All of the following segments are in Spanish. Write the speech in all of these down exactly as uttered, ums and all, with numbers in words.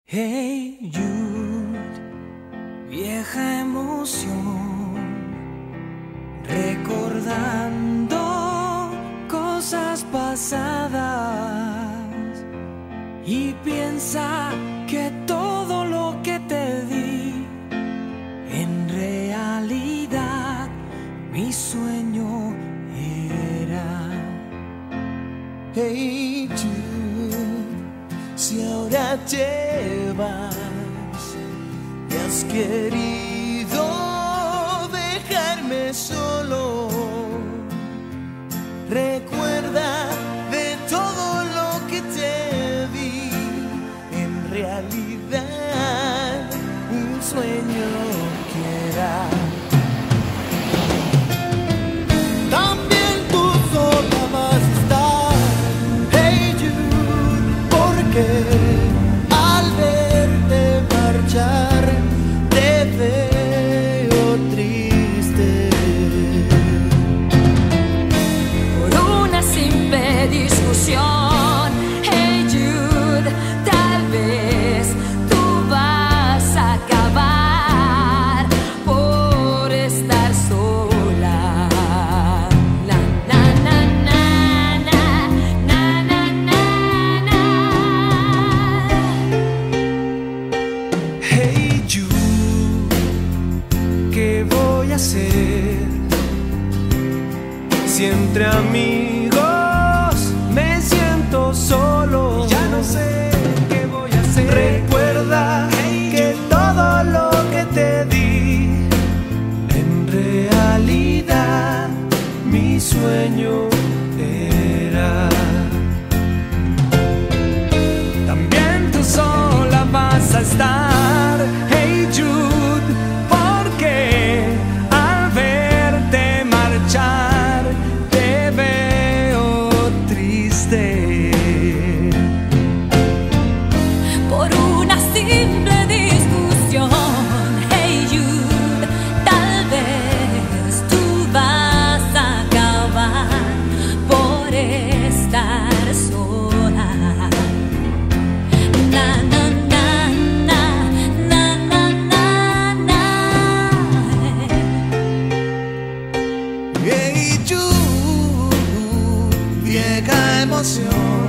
Hey Jude, vieja emoción, recordando cosas pasadas, y piensa que todo lo que te di en realidad mi sueño era. Hey Jude, si ahora te vas y has querido dejarme solo, recuerda de todo lo que te di, en realidad un sueño que era. También tú sola vas a estar, hey Jude, porque al verte marchar te veo triste. Por una simple discusión, hey Jude, tal vez tú vas a acabar por estar sola. Na, na, na, na, na, na, na, na, na. Hey Jude, ¿qué voy a hacer si entre amigos me siento solo? Ya no sé qué voy a hacer. Recuerda que todo lo que te di en realidad mi sueño era. También tú sola vas a estar, hey Jude, porque al verte marchar te veo triste. Por una simple discusión, hey Jude, tal vez tú vas a acabar por estar sola. Na, na, na, na, na, na, na, na. Hey Jude, vieja emoción,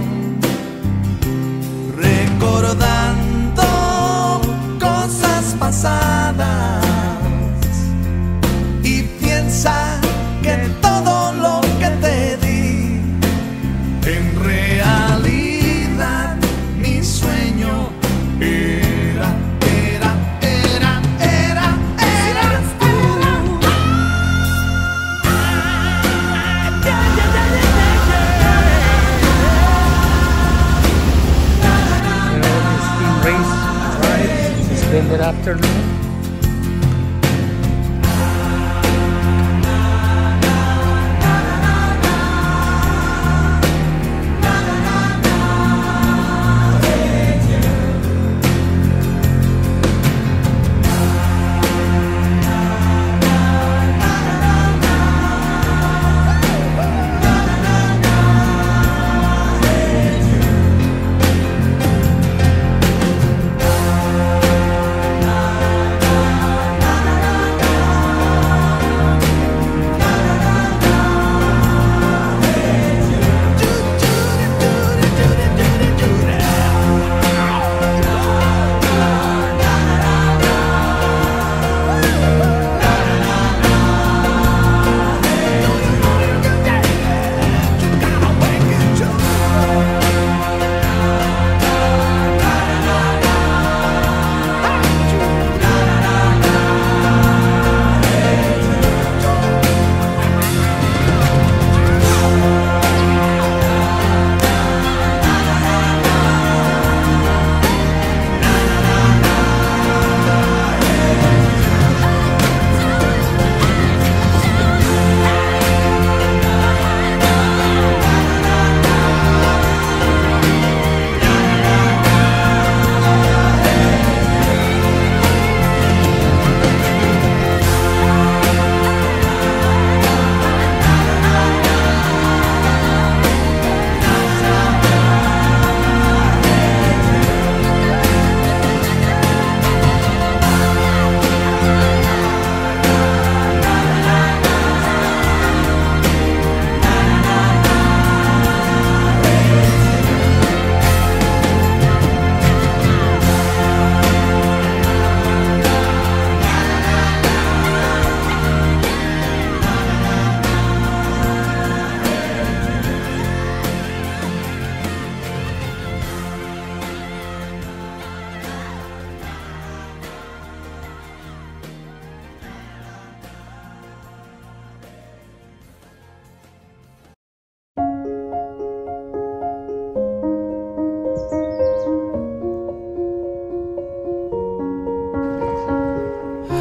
recordando cosas pasadas, y piensa que todo lo que te di en realidad mi sueño era, era, era, era, eras tú. Race drive suspended afternoon.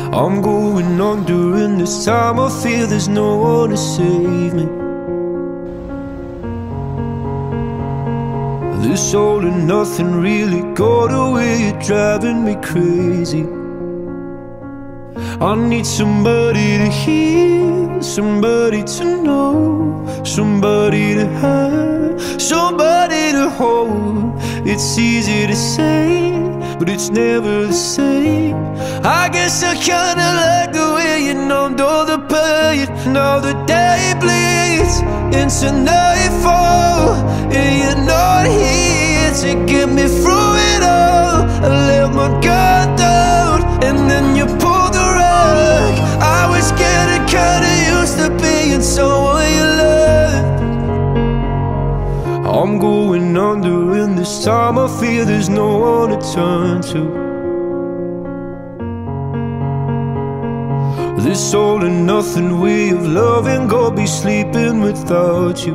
I'm going under, and this time I feel there's no one to save me. This all and nothing really got away, you're driving me crazy. I need somebody to hear, somebody to know, somebody to have, somebody to hold. It's easy to say, but it's never the same. I guess I kinda like the way you numbed all the pain. Now the day bleeds into nightfall, and you're not here to get me through it all. I let my guard down, and then you pulled the rug. I was getting kinda used to being someone you loved. I'm going under, and this time I feel there's no one to turn to. This all and nothing way of loving, go be sleeping without you.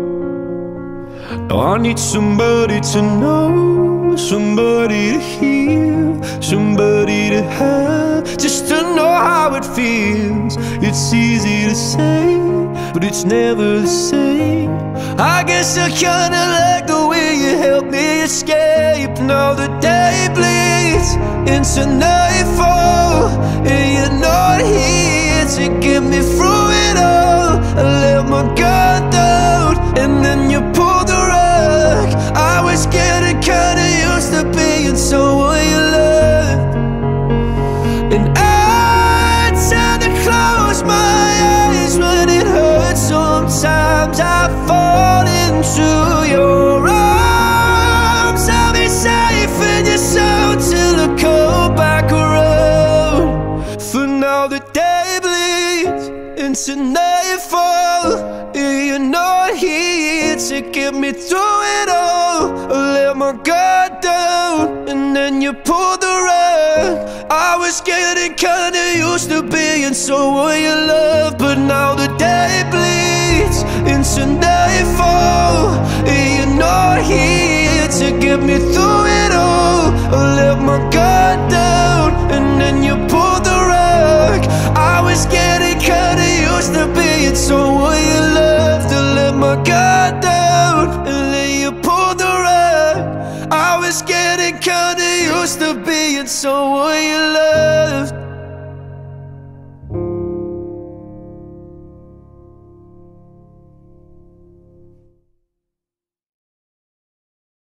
Now I need somebody to know, somebody to hear, somebody to have, just to know how it feels. It's easy to say, but it's never the same. I guess I kinda like the way you helped me escape. Now the day bleeds into nightfall, and you're not here to get me through it all. I let my guard down, and then you pulled the rug. I was getting kinda used to being someone you loved, and I tend to close my eyes when it hurts. Sometimes I fall into your arms. I'll be safe in your soul till I come back around. For now the day bleeds into nightfall, and you're not here to get me through it all. I let my guard down, and then you pulled the rug. I was getting kinda used to being someone you love, but now the day bleeds into nightfall, and you're not here to get me through it all. I let my guard down, and then you pulled the rug. I was getting kinda used to being someone you loved. I let my guard down, and then you pulled the rug. I was getting kinda used to being someone you loved.